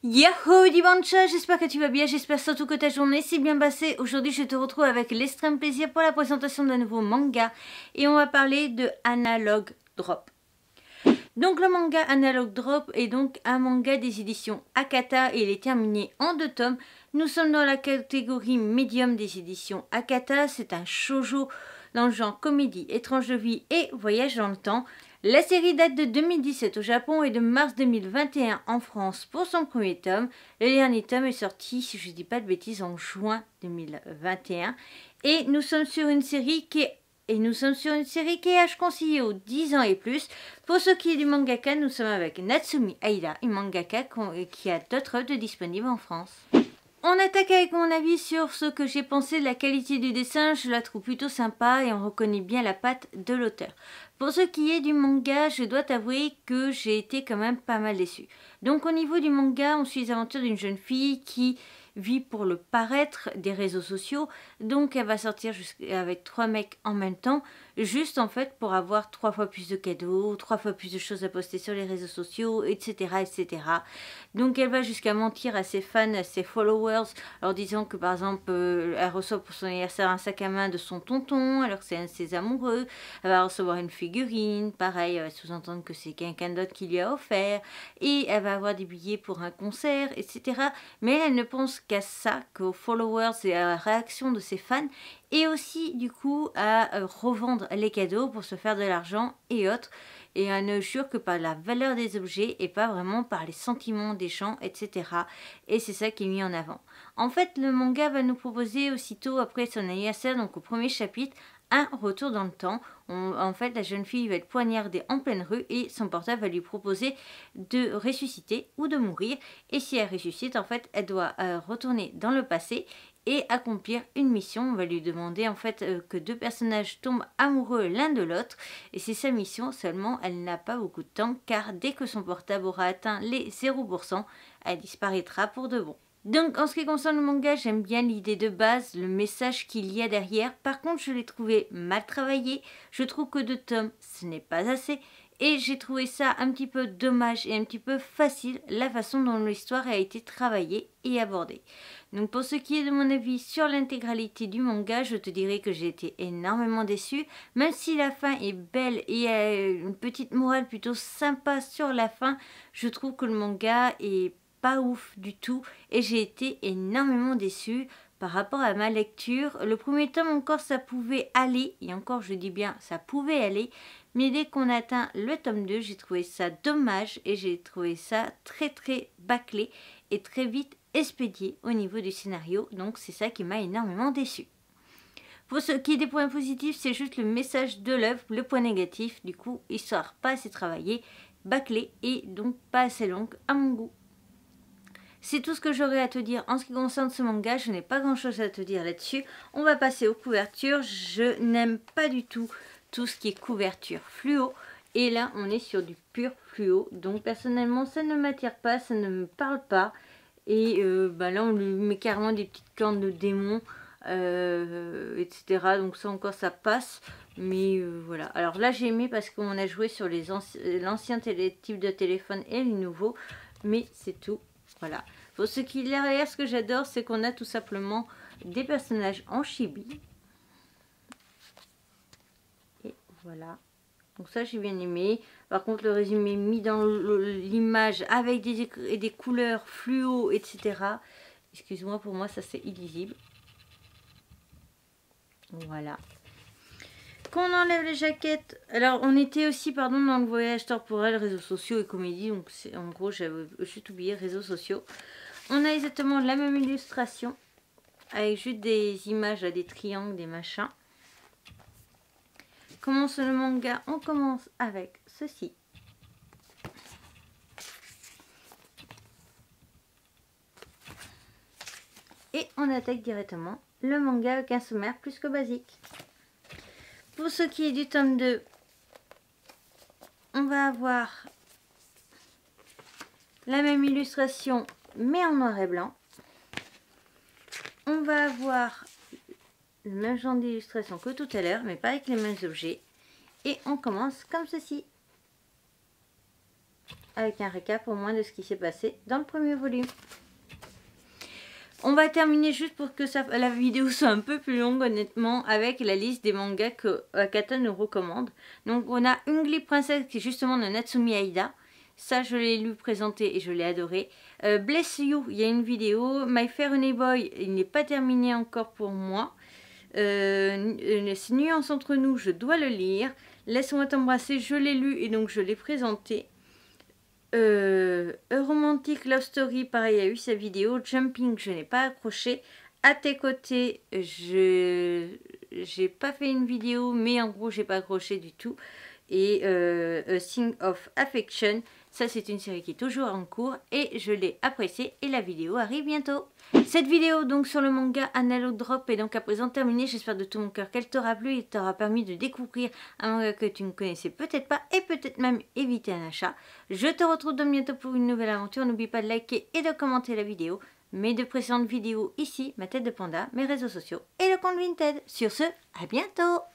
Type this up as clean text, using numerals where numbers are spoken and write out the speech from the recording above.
Yahoo Dimanche, j'espère que tu vas bien, j'espère surtout que ta journée s'est bien passée. Aujourd'hui je te retrouve avec l'extrême plaisir pour la présentation d'un nouveau manga et on va parler de Analog Drop. Donc le manga Analog Drop est donc un manga des éditions Akata et il est terminé en 2 tomes. Nous sommes dans la catégorie médium des éditions Akata, c'est un shoujo dans le genre comédie, étrange de vie et voyage dans le temps. La série date de 2017 au Japon et de mars 2021 en France pour son premier tome. Le dernier tome est sorti, si je ne dis pas de bêtises, en juin 2021. Et nous sommes sur une série qui est âge conseillé aux 10 ans et plus. Pour ce qui est du mangaka, nous sommes avec Natsumi Aida, une mangaka qui a d'autres œuvres disponibles en France. On attaque avec mon avis sur ce que j'ai pensé de la qualité du dessin. Je la trouve plutôt sympa et on reconnaît bien la patte de l'auteur. Pour ce qui est du manga, je dois t'avouer que j'ai été quand même pas mal déçue. Donc au niveau du manga, on suit les aventures d'une jeune fille qui vit pour le paraître des réseaux sociaux. Donc elle va sortir avec 3 mecs en même temps, juste en fait pour avoir 3 fois plus de cadeaux, 3 fois plus de choses à poster sur les réseaux sociaux, etc. etc. Donc elle va jusqu'à mentir à ses fans, à ses followers, en disant que par exemple elle reçoit pour son anniversaire un sac à main de son tonton alors que c'est un de ses amoureux. Elle va recevoir une figurine, pareil, elle va sous-entendre que c'est quelqu'un d'autre qui lui a offert, et elle va avoir des billets pour un concert, etc. Mais elle ne pense qu'à ça, qu'aux followers et à la réaction de ses fans, et aussi du coup à revendre les cadeaux pour se faire de l'argent et autres. Et elle ne jure que par la valeur des objets et pas vraiment par les sentiments des gens, etc. Et c'est ça qui est mis en avant. En fait, le manga va nous proposer aussitôt après son anniversaire, donc au premier chapitre, un retour dans le temps. En fait, la jeune fille va être poignardée en pleine rue et son portable va lui proposer de ressusciter ou de mourir. Et si elle ressuscite, en fait, elle doit retourner dans le passé et accomplir une mission. On va lui demander en fait que 2 personnages tombent amoureux l'un de l'autre. Et c'est sa mission, seulement elle n'a pas beaucoup de temps car dès que son portable aura atteint les 0%, elle disparaîtra pour de bon. Donc en ce qui concerne le manga, j'aime bien l'idée de base, le message qu'il y a derrière. Par contre, je l'ai trouvé mal travaillé. Je trouve que 2 tomes, ce n'est pas assez. Et j'ai trouvé ça un petit peu dommage et un petit peu facile, la façon dont l'histoire a été travaillée et abordée. Donc pour ce qui est de mon avis sur l'intégralité du manga, je te dirais que j'ai été énormément déçue. Même si la fin est belle et une petite morale plutôt sympa sur la fin, je trouve que le manga est pas ouf du tout et j'ai été énormément déçue par rapport à ma lecture. Le premier tome encore ça pouvait aller, et encore je dis bien ça pouvait aller, mais dès qu'on atteint le tome 2, j'ai trouvé ça dommage et j'ai trouvé ça très bâclé et très vite expédié au niveau du scénario, donc c'est ça qui m'a énormément déçue. Pour ce qui est des points positifs, c'est juste le message de l'œuvre. Le point négatif, du coup, histoire pas assez travaillée, bâclée et donc pas assez longue à mon goût. C'est tout ce que j'aurais à te dire en ce qui concerne ce manga. Je n'ai pas grand chose à te dire là-dessus. On va passer aux couvertures. Je n'aime pas du tout ce qui est couverture fluo. Et là, on est sur du pur fluo. Donc personnellement, ça ne m'attire pas, ça ne me parle pas. Et là, on lui met carrément des petites cornes de démons, etc. Donc ça encore, ça passe. Mais voilà. Alors là, j'ai aimé parce qu'on a joué sur l'ancien type de téléphone et le nouveau. Mais c'est tout. Voilà. Pour ce qui est derrière, ce que j'adore, c'est qu'on a tout simplement des personnages en chibi. Et voilà. Donc ça, j'ai bien aimé. Par contre, le résumé mis dans l'image avec des couleurs fluo, etc. Excuse-moi, pour moi, ça c'est illisible. Voilà. Qu'on enlève les jaquettes. Alors, on était aussi, pardon, dans le voyage temporel, réseaux sociaux et comédie. Donc, en gros, j'avais juste oublié réseaux sociaux. On a exactement la même illustration. Avec juste des images, des triangles, des machins. Commence le manga. On commence avec ceci. Et on attaque directement le manga avec un sommaire plus que basique. Pour ce qui est du tome 2, on va avoir la même illustration mais en noir et blanc. On va avoir le même genre d'illustration que tout à l'heure mais pas avec les mêmes objets. Et on commence comme ceci. avec un récap au moins de ce qui s'est passé dans le premier volume. On va terminer juste pour que la vidéo soit un peu plus longue honnêtement avec la liste des mangas que Akata nous recommande. Donc on a Ungly Princess qui est justement de Natsumi Aida. Ça je l'ai lu présenter et je l'ai adoré. Bless You, il y a une vidéo. My Fair Honey Boy, il n'est pas terminé encore pour moi. Nuance entre nous, je dois le lire. Laisse-moi t'embrasser, je l'ai lu et donc je l'ai présenté. A Romantic Love Story, pareil, a eu sa vidéo. Jumping, je n'ai pas accroché. À tes côtés, j'ai pas fait une vidéo, mais en gros, j'ai pas accroché du tout. Et A Thing of Affection, ça c'est une série qui est toujours en cours et je l'ai appréciée et la vidéo arrive bientôt. Cette vidéo donc sur le manga Analog Drop est donc à présent terminée. J'espère de tout mon cœur qu'elle t'aura plu et t'aura permis de découvrir un manga que tu ne connaissais peut-être pas et peut-être même éviter un achat. Je te retrouve donc bientôt pour une nouvelle aventure. N'oublie pas de liker et de commenter la vidéo. Mes deux précédentes vidéos ici, ma tête de panda, mes réseaux sociaux et le compte Vinted. Sur ce, à bientôt!